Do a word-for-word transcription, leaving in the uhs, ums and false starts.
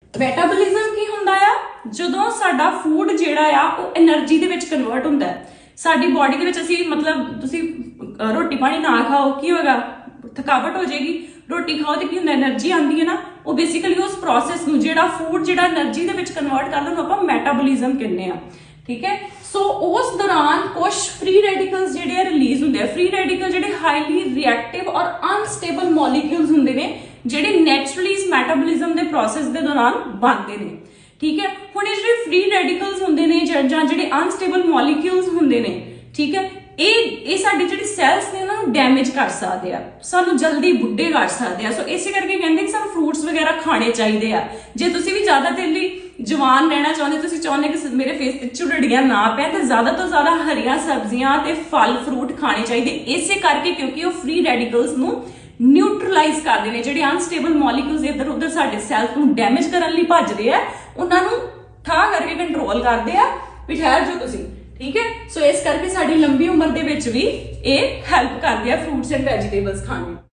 Metabolism ਕੀ ਹੁੰਦਾ ਆ? ਜਦੋਂ ਸਾਡਾ ਫੂਡ ਜਿਹੜਾ ਆ ਉਹ એનર્ਜੀ ਦੇ ਵਿੱਚ ਕਨਵਰਟ ਹੁੰਦਾ ਹੈ ਸਾਡੀ ਬਾਡੀ ਦੇ ਵਿੱਚ। ਅਸੀਂ ਮਤਲਬ ਤੁਸੀਂ ਰੋਟੀ ਪਾਣੀ ਨਾ ਖਾਓ ਕੀ ਹੋਏਗਾ? ਥਕਾਵਟ ਹੋ ਜਾਏਗੀ। ਰੋਟੀ ਖਾਓ ਤੇ ਕੀ ਹੁੰਦਾ? એનર્ਜੀ ਆਉਂਦੀ ਹੈ ਨਾ। ਉਹ ਬੇਸਿਕਲੀ ਉਸ ਪ੍ਰੋਸੈਸ ਨੂੰ ਜਿਹੜਾ ਫੂਡ ਜਿਹੜਾ એનર્ਜੀ ਦੇ ਵਿੱਚ ਕਨਵਰਟ ਕਰਦਾ ਉਹਨੂੰ ਆਪਾਂ ਮੈਟਾਬੋਲਿਜ਼ਮ ਕਹਿੰਦੇ ਆ। ਠੀਕ ਹੈ। ਸੋ ਉਸ ਦੌਰਾਨ ਕੁਝ ਫ੍ਰੀ ਰੈਡੀਕਲਸ ਜਿਹੜੇ ਰਿਲੀਜ਼ ਹੁੰਦੇ ਆ। ਫ੍ਰੀ ਰੈਡੀਕਲ ਜਿਹੜੇ ਹਾਈਲੀ ਰਿਐਕਟਿਵ ਔਰ ਅਨਸਟੇਬਲ ਮੋਲੀਕਿਊਲਸ ਹੁੰਦੇ ਨੇ ਜਿਹੜੇ ਨੈਚੁਰਲੀ ਇਸ ਮੈਟਾਬੋਲਿਜ਼ਮ ਦੇ ਪ੍ਰੋਸੈਸ ਦੇ ਦੌਰਾਨ ਬਣਦੇ ਨੇ। ਠੀਕ ਹੈ। ਹੁਣ ਇਹ ਜਿਹੜੇ ਫ੍ਰੀ ਰੈਡੀਕਲਸ ਹੁੰਦੇ ਨੇ ਜਾਂ ਜਿਹੜੇ ਅਨਸਟੇਬਲ ਮੋਲੀਕਿਊਲਸ ਹੁੰਦੇ ਨੇ, ਠੀਕ ਹੈ, ਇਹ ਇਹ ਸਾਡੇ ਜਿਹੜੇ ਸੈਲਸ ਨੇ ਉਹਨਾਂ ਨੂੰ ਡੈਮੇਜ ਕਰ ਸਕਦੇ ਆ, ਸਾਨੂੰ ਜਲਦੀ ਬੁੱਢੇ ਕਰ ਸਕਦੇ ਆ। ਸੋ ਇਸੇ ਕਰਕੇ ਕਹਿੰਦੇ ਕਿ ਸਾਨੂੰ ਫਰੂਟਸ ਵਗੈਰਾ ਖਾਣੇ ਚਾਹੀਦੇ ਆ। ਜੇ ਤੁਸੀਂ ਵੀ ਜ਼ਿਆਦਾ ਦੇਰ ਲਈ ਜਵਾਨ ਰਹਿਣਾ ਚਾਹੁੰਦੇ, ਤੁਸੀਂ ਚਾਹੁੰਦੇ ਕਿ ਮੇਰੇ ਫੇਸ ਤੇ ਝੁਰੜੀਆਂ ਨਾ ਪੈਣ, ਤੇ ਜ਼ਿਆਦਾ ਤੋਂ ਜ਼ਿਆਦਾ ਹਰੀਆਂ ਸਬਜ਼ੀਆਂ ਤੇ ਫਲ ਫਰੂਟ ਖਾਣੇ ਚਾਹੀਦੇ। ਇਸੇ ਕਰਕੇ ਕਿਉਂਕਿ ਉਹ ਫ੍ਰੀ ਰੈਡੀਕਲਸ ਨੂੰ ਨਿਊਟਰਲਾਈਜ਼ ਕਰਦੇ ਨੇ। ਜਿਹੜੇ ਅਨਸਟੇਬਲ ਮੋਲੀਕਿਊਲਸ ਇੱਧਰ ਉੱਧਰ ਸਾਡੇ ਸੈਲਸ ਨੂੰ ਡੈਮੇਜ ਕਰਨ ਲਈ ਭੱਜਦੇ ਆ, ਉਹਨਾਂ ਨੂੰ ਠਾ ਕਰਕੇ ਕੰਟਰੋਲ ਕਰਦੇ ਆ ਵੀ ਠਹਿਰ ਜਾਓ ਤੁਸੀਂ। ਠੀਕ ਹੈ। ਸੋ ਇਸ ਕਰਕੇ ਸਾਡੀ ਲੰਬੀ ਉਮਰ ਦੇ ਵਿੱਚ ਵੀ ਇਹ ਹੈਲਪ ਕਰਦੇ ਆ ਫਰੂਟਸ ਐਂਡ ਵੈਜੀਟੇਬਲਸ ਖਾਣੇ।